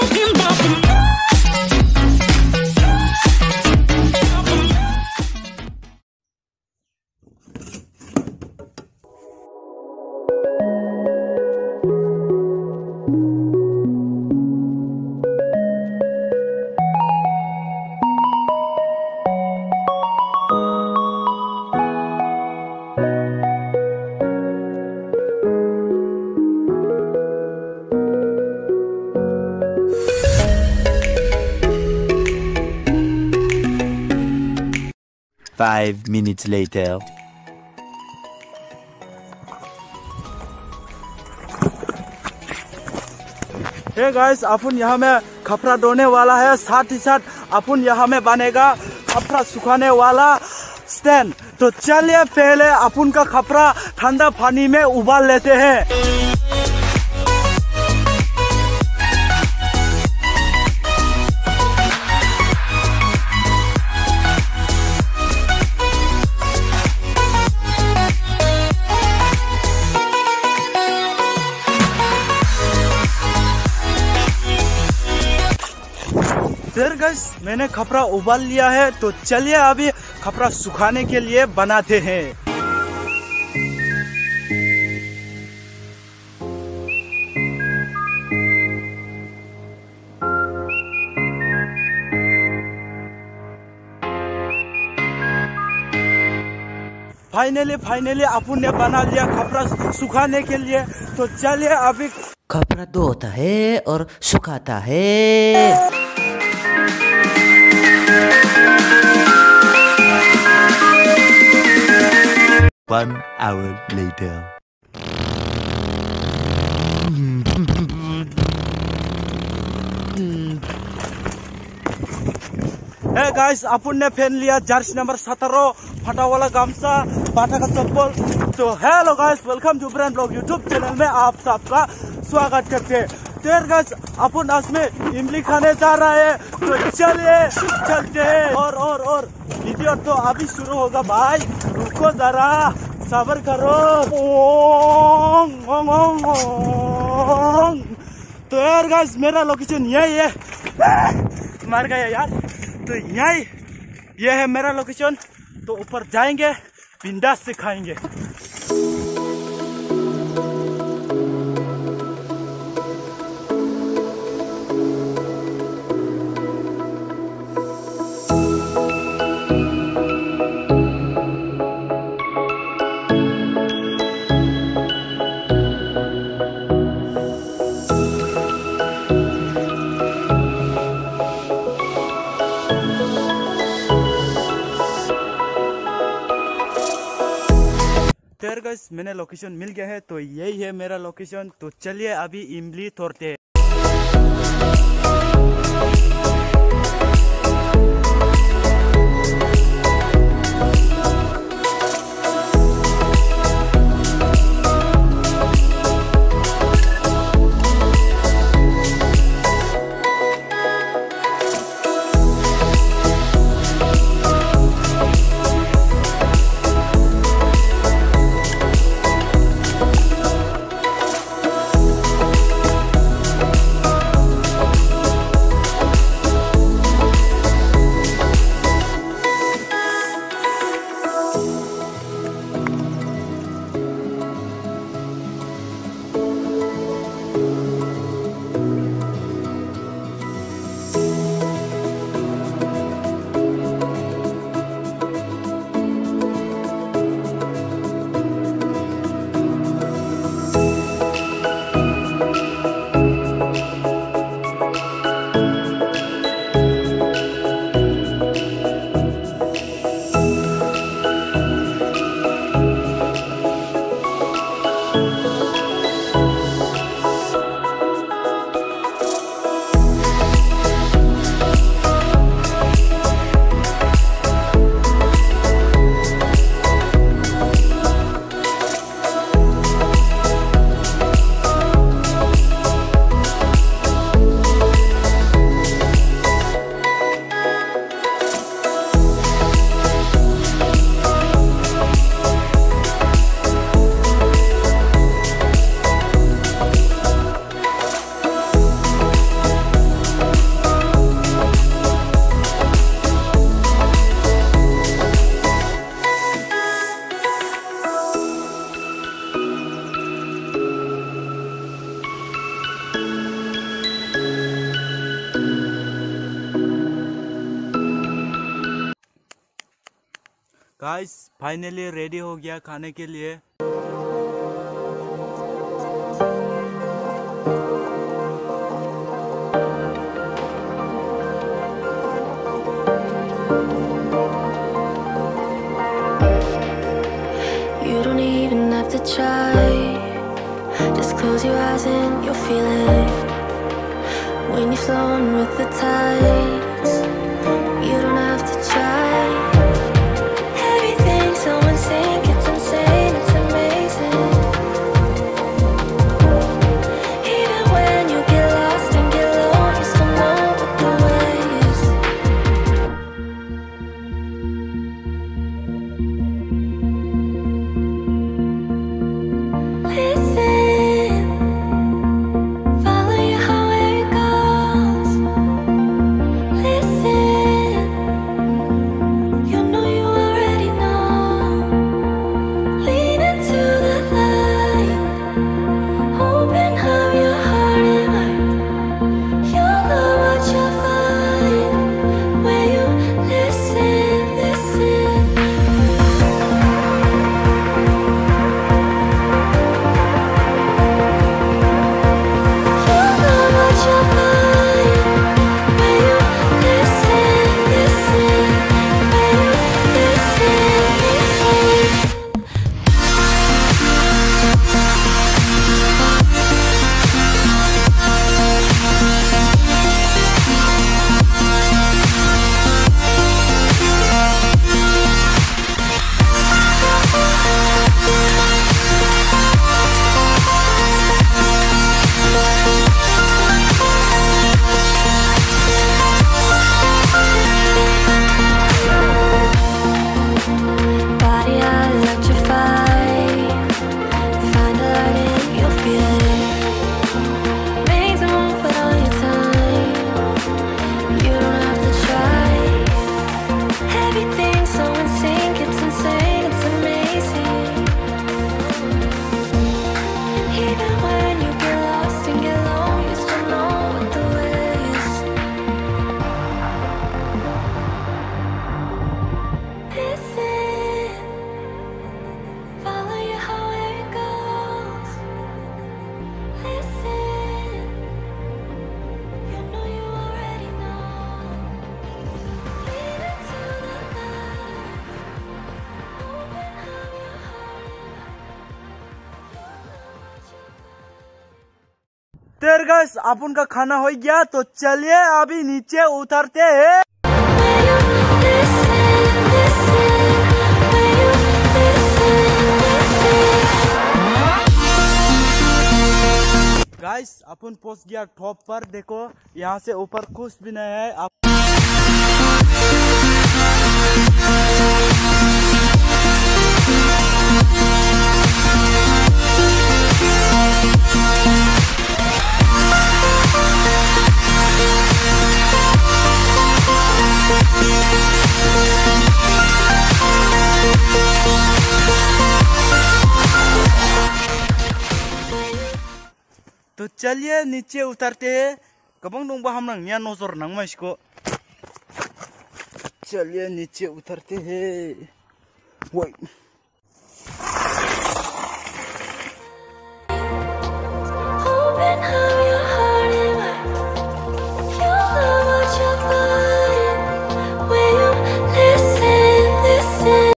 5 minutes later. Hey guys, अपन यहाँ में कपड़ा धोने वाला है, साथ ही साथ अपन यहाँ में बनेगा कपड़ा सुखाने वाला स्टैंड। तो चलिए पहले अपन का कपड़ा ठंडा पानी में उबाल लेते हैं। फिर गाइस, मैंने कपड़ा उबाल लिया है, तो चलिए अभी कपड़ा सुखाने के लिए बनाते हैं। फाइनली अपन ने बना लिया कपड़ा सुखाने के लिए। तो चलिए अभी कपड़ा धोता है और सुखाता है। 1 hour later. हे गाइस, अपन ने पहन लिया जर्सी नंबर 17 फटा वाला गामछा, बाटा का चप्पल। तो hello guys, welcome to brand blog YouTube channel में आप सबका स्वागत करते हैं। तो गाइस, अपन आज में इमली खाने जा रहा है, तो चलिए चलते हैं। और वीडियो तो अभी शुरू होगा भाई, रुको जरा, सब्र करो। तो यार गाइस, मेरा लोकेशन यही है। मर गया यार। तो यही ये है मेरा लोकेशन। तो ऊपर जाएंगे, बिंदास से खाएंगे। गाइस, मैंने लोकेशन मिल गया है, तो यही है मेरा लोकेशन। तो चलिए अभी इमली तोड़ते हैं। गाइस फाइनली रेडी हो गया खाने के लिए। You don't even have to try. Just close your eyes and you'll feel it. When you're flowing with the tides, you don't have to try. Everything's so in sync, it's insane, it's amazing. Even when you get lost and get low, you still know what the way is. Listen, follow your heart where it goes. Listen, you know you already know. Lean into the light, open up your heart and mind. You'll know what you'll find when you listen, listen. You'll know what you'll find when you listen, listen. When you listen, listen. Body electrified. Find a light and you'll feel it. Make the move with all your time. You don't have to try. Everything's so in sync, it's insane, it's amazing. Even when you get lost and get low, you still know what the way is. Listen, follow your heart where it goes. Listen, you know you already know. Lean into the light, open up your heart and mind. You'll know what you'll find. तेरे guys अपन का खाना हो गया, तो चलिए अभी नीचे उतरते हैं। When you listen, listen. When you listen, listen. Guys अपन पहुंच गया टॉप पर। देखो यहाँ से ऊपर कुछ भी नहीं है। तो चलिए नीचे उतरते हैं। कबंग दंग बा हमनंग निया नजर नंग माइसको। चलिए नीचे उतरते हैं। वही